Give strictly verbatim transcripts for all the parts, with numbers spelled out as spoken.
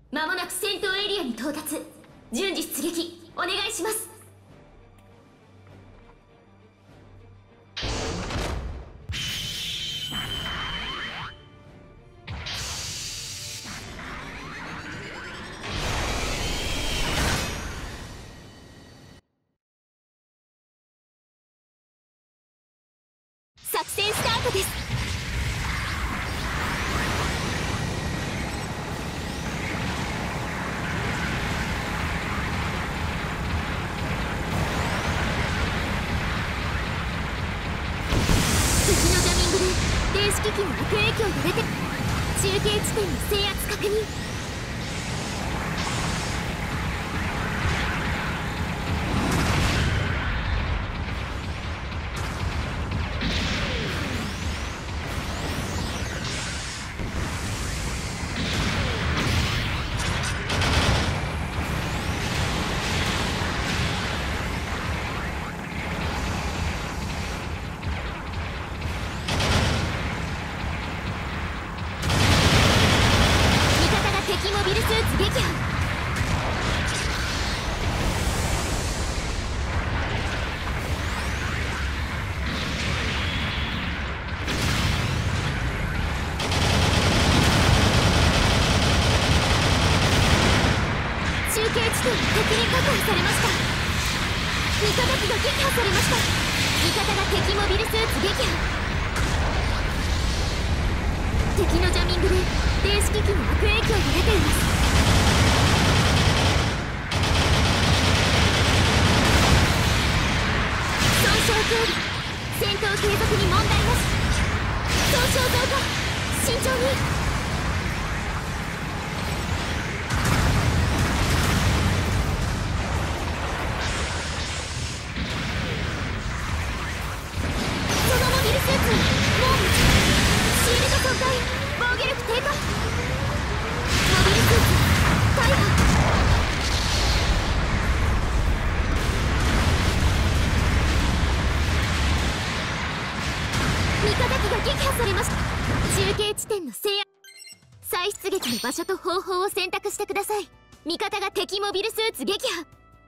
まもなく戦闘エリアに到達。順次出撃お願いします。作戦スタートです。敵のジャミングで電子機器に悪影響が出て、中継地点の制圧確認。敵モビルスーツ撃破。中継地点が敵に確保されました。味方機が撃破されました。味方が敵モビルスーツ撃破。敵のジャミングで電子機器に悪影響が出ています。損傷警備、戦闘継続に問題なし。損傷増加、慎重に。そのモビルスーツもうシールド損壊、防御力低下。モビルスーツ大破。味方機が撃破されました。中継地点の制圧。再出撃の場所と方法を選択してください。味方が敵モビルスーツ撃破。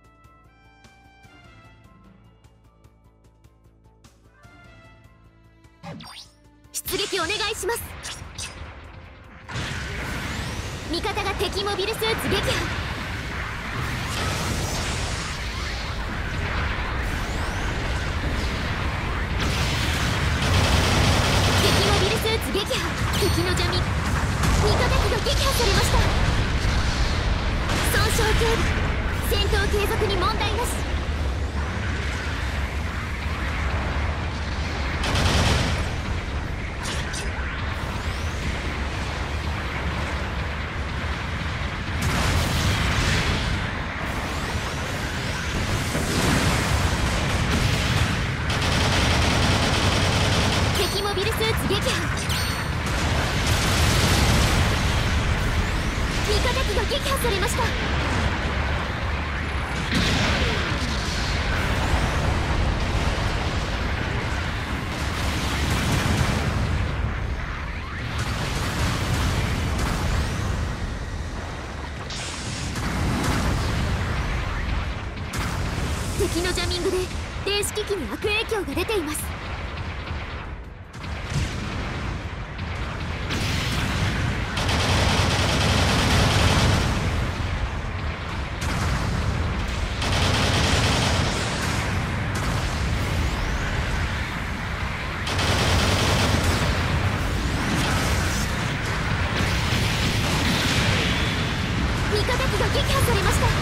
出撃お願いします。味方が敵モビルスーツ撃破。敵モビルスーツ撃破。敵のジャミ、味方機が撃破されました。損傷警備、戦闘継続に問題なし。モビルスーツ撃破。味方機が撃破されました。敵のジャミングで電子機器に悪影響が出ています。味方機が撃破されました。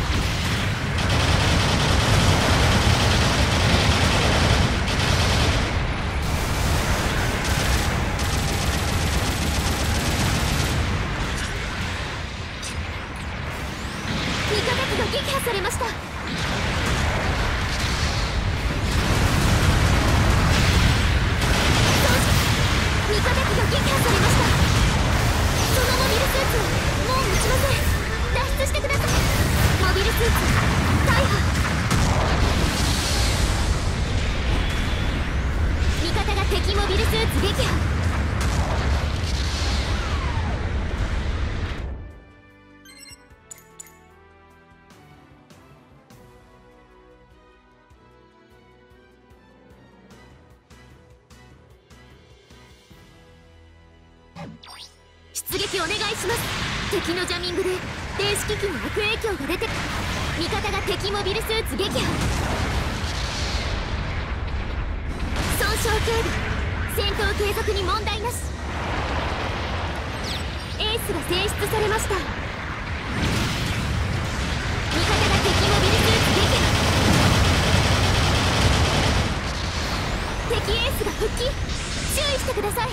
味方機が撃破されました。味方機が撃破されました。そのモビルスーツはもう持ちません。脱出してください。モビルスーツ大破。味方が敵モビルスーツ撃破。 出撃お願いします。敵のジャミングで電子機器に悪影響が出て、味方が敵モビルスーツ撃破。損傷警備、戦闘継続に問題なし。エースが選出されました。味方が敵モビルスーツ撃破。敵エースが復帰、注意してください。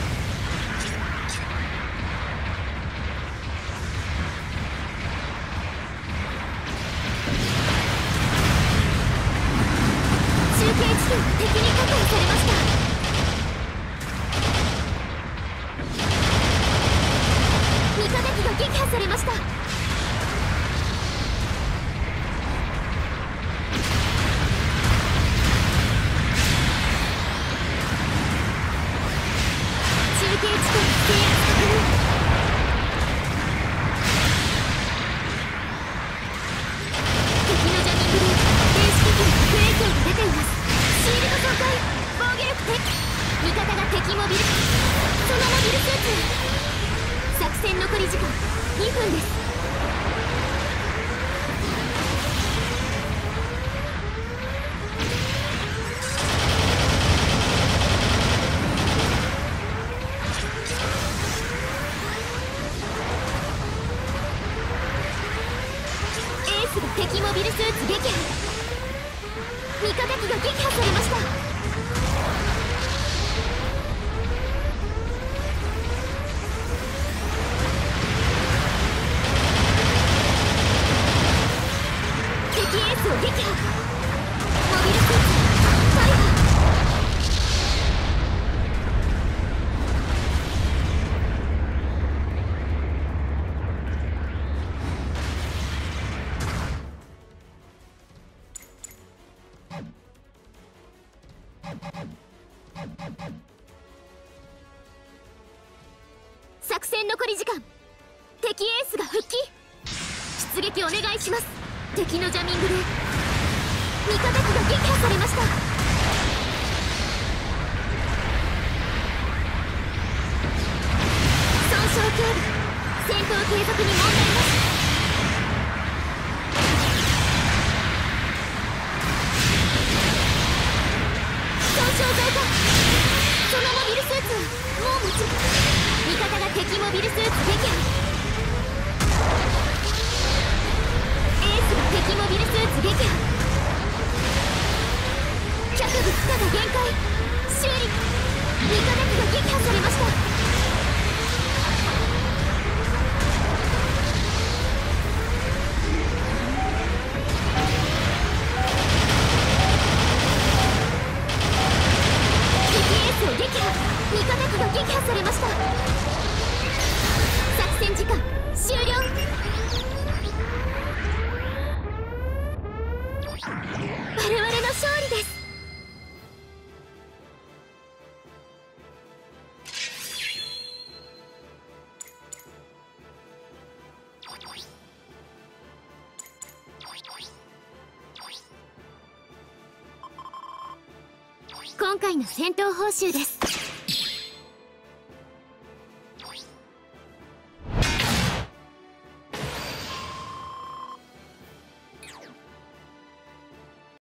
中継地点が敵に確保されました。味方機が撃破されました。中継地点制圧確認。敵のジャミングで電子機器に悪影響が出ています。シールド損壊、防御力敵。味方が敵モビル、そのモビルスーツ。作戦残り時間にふんです。エースが敵モビルスーツ撃破。味方機が撃破されました。敵エースを撃破。モビルスーツファイア。作戦残り時間、敵エースが復帰。出撃お願いします。敵のジャミングで味方機が撃破されました。損傷警備、戦闘継続に問題なし。損傷増加。そのモビルスーツはもう持ち、味方が敵モビルスーツ撃破。エースが敵モビルスーツ撃破。脚部負荷が限界、修理。味方機が撃破されました。敵エースを撃破。味方機が撃破されました。作戦時間終了。我々の勝利です。今回の戦闘報酬です。